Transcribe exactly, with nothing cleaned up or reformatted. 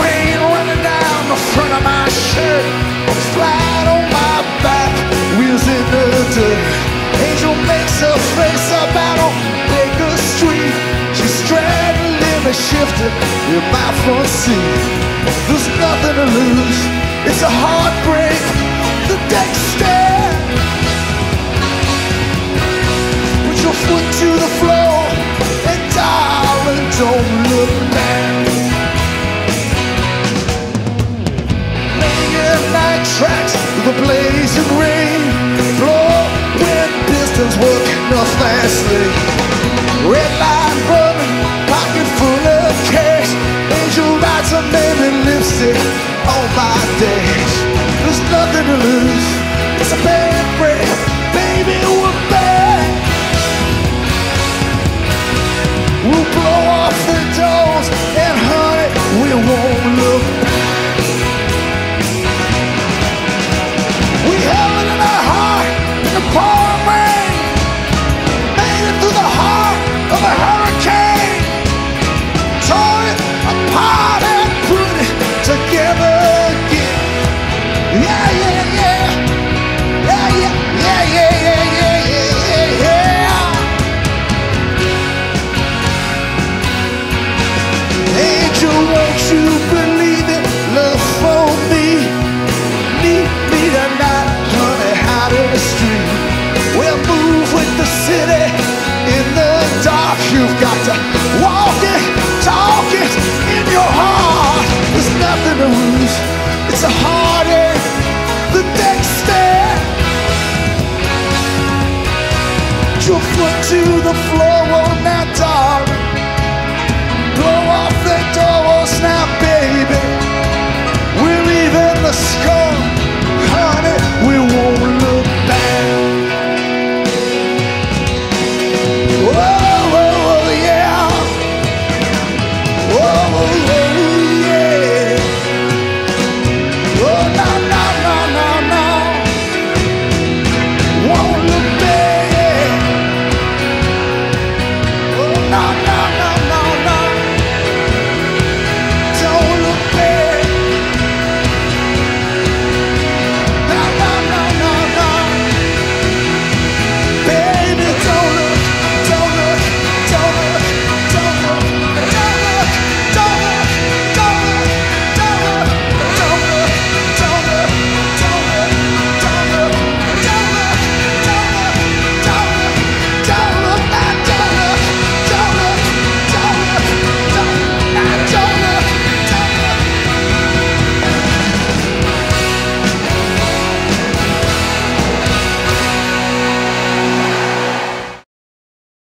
rain running down the front of my shirt. Flat on my back, wheels in the dirt. Angel makes her face up out on Baker Street. She's straddling and shifting in my front seat. There's nothing to lose, it's a heartbreak. The deck stand. Put your foot to the floor and darling, don't look back. Night tracks, the blazing rain, blowing pistons working the fast lane. Red light running, pocket full of cash. Angel writes a name in lipstick on my dash. There's nothing to lose,